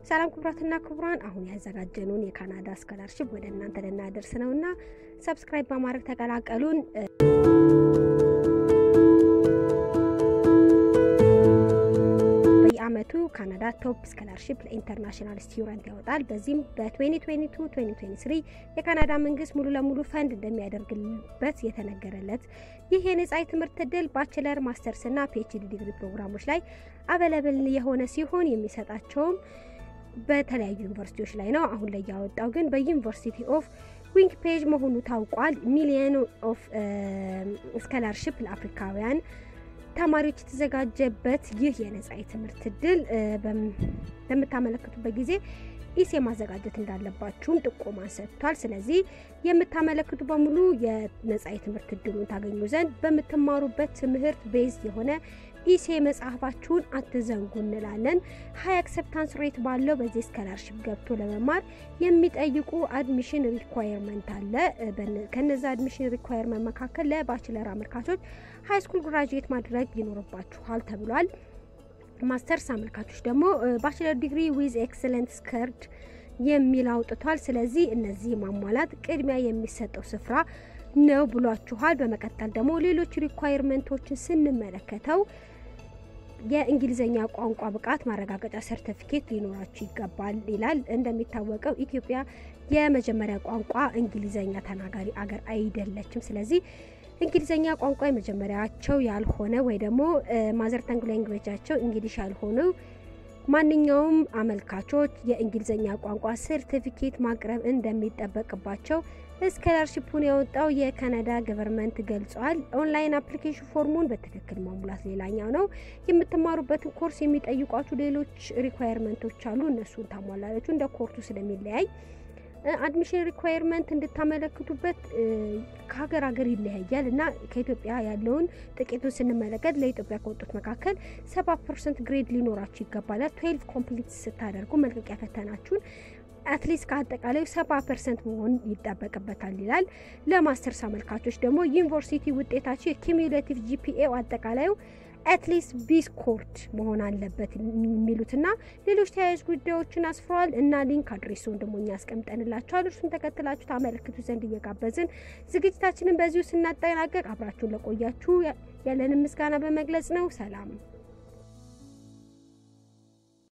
ሰላም ክብራትና ክብራን አሁን ያዘጋጀነውን የካናዳ ስኮላርሺፕ ወደ እናንተ ልናደርስ ነውና ሰብስክራይብ በማድረግ ተቀላቀሉን በየአመቱ ካናዳ ቶፕ ስኮላርሺፕ ለኢንተርናሽናል ስቱደንት ያወጣል በዚህም በ2022-2023 የካናዳ መንግስት ሙሉ ለሙሉ ፈንድ እንደሚያደርግበት የተነገረለት ይህ የነጻ ትምህርት ዕድል ባችለር ማስተርስ እና ፒኤችዲ ዲግሪ ፕሮግራሞች ላይ አቬለብል የሆነ ሲሆን የሚሰጣቸው በተለያዩ ዩኒቨርሲቲዎች ላይ ነው አሁን ላይ ያወጣው ግን በዩኒቨርሲቲ ኦፍ ዊኒፔግ መሆኑ ታውቋል ሚሊዮን ኦፍ ስኮላርሺፕ ለአፍሪካውያን ተማሪዎች ተዘጋጀበት ይህ የነጻ ትምህርት ዕድል በመታመለከቱበት ጊዜ ኢሴ ማዘጋጀት እንዳለባችሁ ጥቆማ ሰጥቷል ስለዚህ የምታመለክቱ በሙሉ የነጻ ትምህርት ዕድሉን ታገኙ ዘንድ በመተማሩበት ትምህርት ቤዝ የሆነ ኢሴ መጻፋችሁን አትዘንጉ እንላለን ሃይ አክሰፕታንስ ሬት ባለው በዚህ ስኮላርሺፕ ገብቶ ለመማር የሚጠይቁ አድሚሽን ሪኳየርመንት አለ ከነዛ አድሚሽን ሪኳየርመንት መካከል ለባችለር አመልካቾች ሃይ ስኩል ግራጁዌት ማድረግ ይኖርባችኋል ተብሏል ማስተርስ አመልካቾች ደግሞ ባችለር ዲግሪ ዊዝ ኤክሰለንት ስኮርድ የሚል አውጥቷል ስለዚህ እነዚህ ማሟላት ቅድሚያ የሚሰጠው ስፍራ ነው ብሏችኋል በመቀጠል ደግሞ ሌሎች ሪኳየርመንቶችን ስንመለከተው የእንግሊዘኛ ቋንቋ ብቃት ማረጋገጫ ሰርቲፊኬት ሊኖራችሁ ይገባል ይላል እንደሚታወቀው ኢትዮጵያ የመጀመሪያ ቋንቋ እንግሊዘኛ ተናጋሪ አገር አይደለችም ስለዚህ እንግሊዘኛ ቋንቋ የመጀመሪያቸው ያልሆነ ወይ ደግሞ ማዘር ታንግ ላንጉዌጃቸው እንግሊሽ ያልሆነ ማንኛውም አመልካቾች የእንግሊዘኛ ቋንቋ ሰርቲፊኬት ማቅረብ እንደሚጠበቅባቸው ስኮላርሺፑን ያወጣው የካናዳ ገቨርንመንት ገልጿል ኦንላይን አፕሊኬሽን ፎርሙን በትክክል ማሙላት ሌላኛው ነው የምትማሩበትን ኮርስ የሚጠይቋችሁ ሌሎች ሪኳየርመንቶች አሉ እነሱን ታሟላላችሁ እንደ ኮርሱ ስለሚለያይ አድሚሽን ሪኳየርመንት እንድታመለክቱበት ከሀገር ይለያያልና ከኢትዮጵያ ያለውን ጥቂቱን ስንመለከት ለኢትዮጵያ ከወጡት መካከል 7% ግሬድ ሊኖራችሁ ይገባል 12 ኮምፕሊት ስታደርጉ መልቀቂያ ፈተናችሁን አትሊስት ከአጠቃላይ 7% መሆን ይጣበቅበታል ይላል ለማስተርስ አመልካቾች ደግሞ ዩኒቨርሲቲ ውጤታችሁ የኪሙሌቲቭ ጂፒኤ አጠቃላዩ አትሊስት ቢ ስኮርድ መሆን አለበት የሚሉትና ሌሎች ተያያዥ ጉዳዮችን አስፍሯል እና ሊንክ አድሬሱን ደግሞ ያስቀምጠንላችኋል እርሱን ተከትላችሁ ታመለክቱ ዘንድ እየጋበዝን ዝግጅታችንን በዚሁ ስናጠናቀቅ አብራችሁን ለቆያችሁ ያለንን ምስጋና በመግለጽ ነው ሰላም